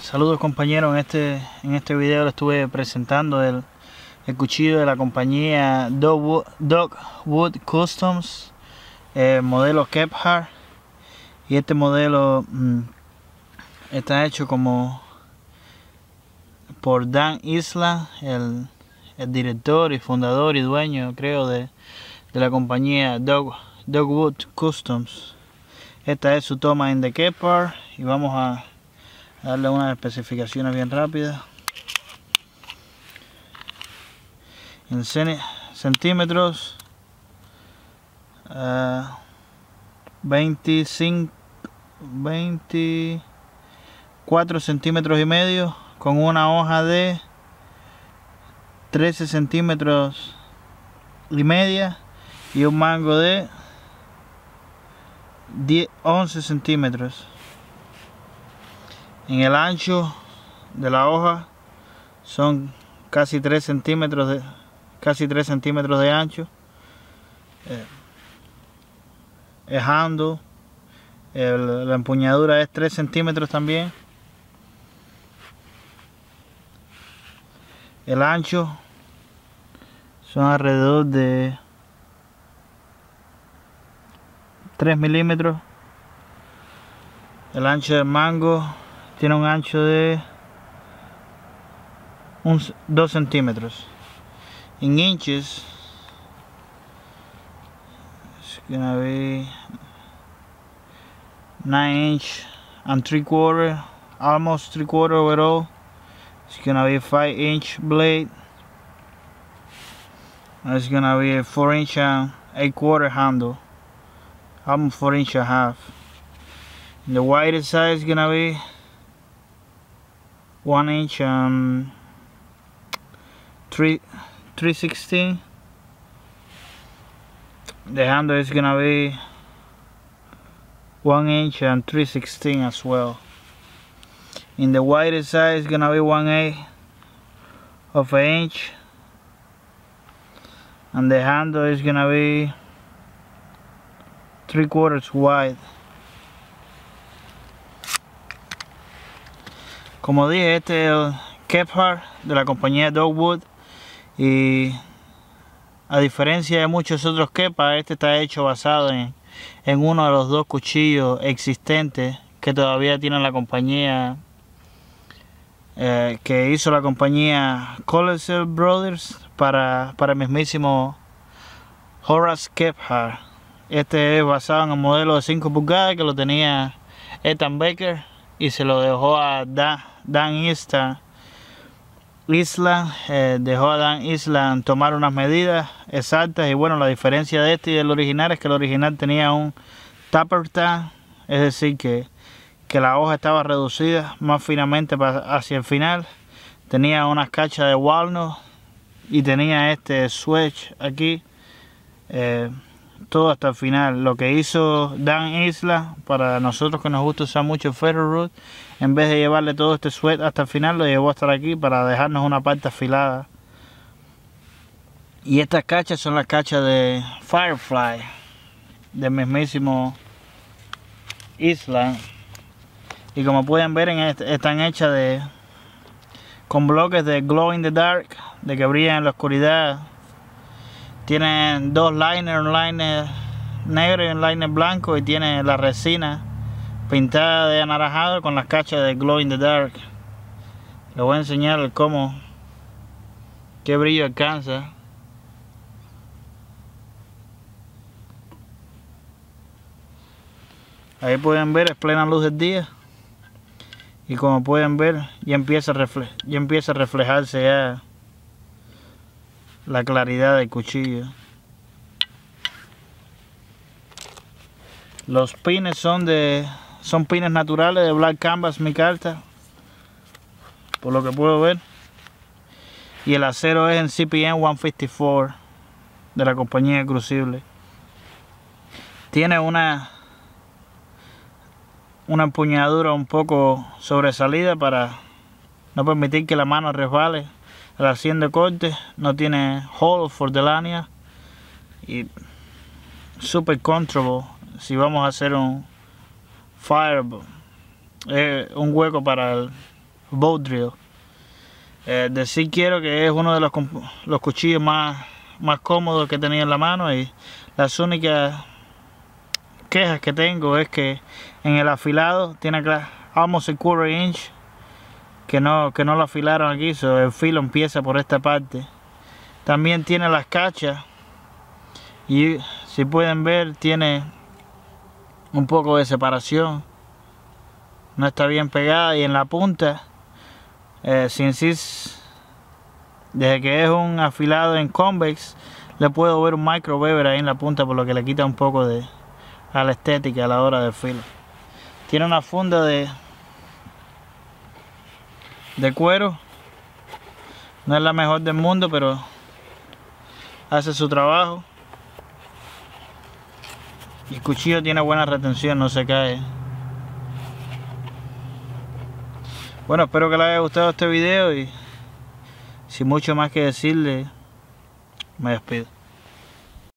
Saludos compañeros, en este video les estuve presentando el cuchillo de la compañía Dogwood Customs, modelo Kephart, y este modelo está hecho como por Dan Island, el director y fundador y dueño, creo, de la compañía Dogwood Customs. Esta es su toma en de Kephart y vamos a darle unas especificaciones bien rápidas. En centímetros, 24 centímetros y medio, con una hoja de 13 centímetros y media y un mango de 11 centímetros. En el ancho de la hoja son casi 3 centímetros de ancho. El handle, la empuñadura es 3 centímetros también. El ancho son alrededor de 3 milímetros. El ancho del mango tiene un ancho de 2 centímetros. En inches, it's gonna be 9 inch and 3/4, almost 3/4 overall. It's gonna be a 5 inch blade. It's gonna be a 4 inch and 8/4 handle, almost 4 inch and a half. And the widest side is gonna be 1 inch and 3/16. The handle is gonna be 1 inch and 3/16 as well. In the widest side is gonna be 1/8 of an inch, and the handle is gonna be 3/4 wide. Como dije, este es el Kephart de la compañía Dogwood, y a diferencia de muchos otros Kephart, este está hecho basado en uno de los dos cuchillos existentes que todavía tiene la compañía, que hizo la compañía Colescott Brothers para el mismísimo Horace Kephart. Este es basado en el modelo de 5 pulgadas que lo tenía Ethan Becker y se lo dejó a Dan Island, dejó a Dan Island tomar unas medidas exactas. Y bueno, la diferencia de este y del original es que el original tenía un taper tang, es decir que la hoja estaba reducida más finamente hacia el final. Tenía unas cachas de walnut y tenía este switch aquí, todo hasta el final. Lo que hizo Dan Island, para nosotros que nos gusta usar mucho el ferro root, en vez de llevarle todo este switch hasta el final, lo llevó hasta aquí para dejarnos una parte afilada. Y estas cachas son las cachas de Firefly del mismísimo Island, y como pueden ver están hechas con bloques de glow in the dark, de que brillan en la oscuridad. Tienen dos liners, un liner negro y un liner blanco, y tiene la resina pintada de anaranjado con las cachas de glow in the dark. Les voy a enseñar qué brillo alcanza. Ahí pueden ver, es plena luz del día, y como pueden ver ya empieza a reflejarse ya la claridad del cuchillo. Los pines son pines naturales de Black Canvas micarta, por lo que puedo ver, y el acero es en CPM 154 de la compañía Crucible. Tiene una empuñadura un poco sobresalida para no permitir que la mano resbale al haciendo corte. No tiene hole for the lanyard y super comfortable si vamos a hacer un fire, un hueco para bow drill. Decir quiero que es uno de los cuchillos más cómodos que he tenido en la mano, y las únicas quejas que tengo es que en el afilado tiene almost a quarter inch que no lo afilaron aquí, so el filo empieza por esta parte. También tiene las cachas y si pueden ver tiene un poco de separación, no está bien pegada, y en la punta desde que es un afilado en convex le puedo ver un micro bevel ahí en la punta, por lo que le quita un poco a la estética a la hora del filo. Tiene una funda de cuero, no es la mejor del mundo, pero hace su trabajo. Y el cuchillo tiene buena retención, no se cae. Bueno, espero que les haya gustado este video, y sin mucho más que decirle, me despido.